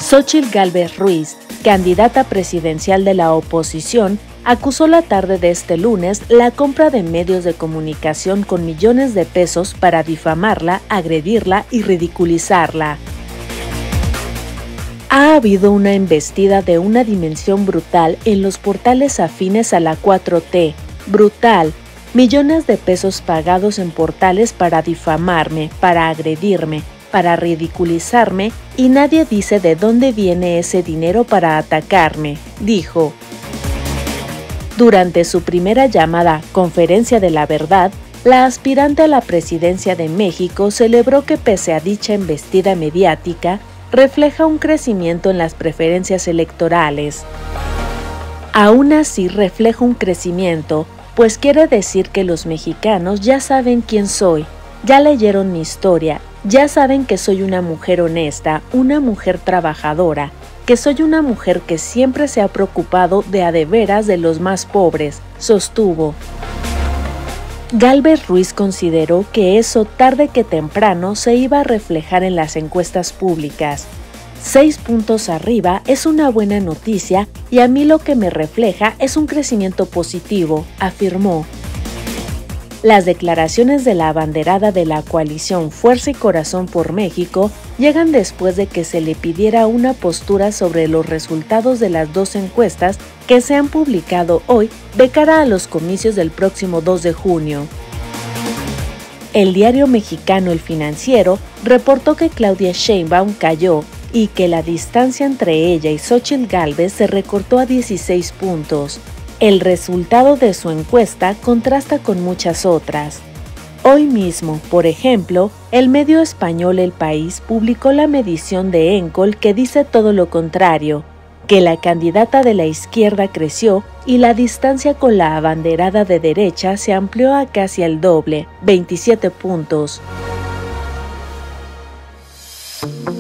Xóchitl Gálvez Ruiz, candidata presidencial de la oposición, acusó la tarde de este lunes la compra de medios de comunicación con millones de pesos para difamarla, agredirla y ridiculizarla. Ha habido una embestida de una dimensión brutal en los portales afines a la 4T. Brutal. Millones de pesos pagados en portales para difamarme, para agredirme, para ridiculizarme, y nadie dice de dónde viene ese dinero para atacarme, dijo. Durante su primera llamada Conferencia de la Verdad, la aspirante a la presidencia de México celebró que pese a dicha embestida mediática, refleja un crecimiento en las preferencias electorales. Aún así refleja un crecimiento, pues quiere decir que los mexicanos ya saben quién soy, ya leyeron mi historia, ya saben que soy una mujer honesta, una mujer trabajadora, que soy una mujer que siempre se ha preocupado de a de veras de los más pobres, sostuvo. Gálvez Ruiz consideró que eso tarde que temprano se iba a reflejar en las encuestas públicas. 6 puntos arriba es una buena noticia y a mí lo que me refleja es un crecimiento positivo, afirmó. Las declaraciones de la abanderada de la coalición Fuerza y Corazón por México llegan después de que se le pidiera una postura sobre los resultados de las 2 encuestas que se han publicado hoy de cara a los comicios del próximo 2 de junio. El diario mexicano El Financiero reportó que Claudia Sheinbaum cayó y que la distancia entre ella y Xóchitl Gálvez se recortó a 16 puntos. El resultado de su encuesta contrasta con muchas otras. Hoy mismo, por ejemplo, el medio español El País publicó la medición de Encol que dice todo lo contrario, que la candidata de la izquierda creció y la distancia con la abanderada de derecha se amplió a casi el doble, 27 puntos.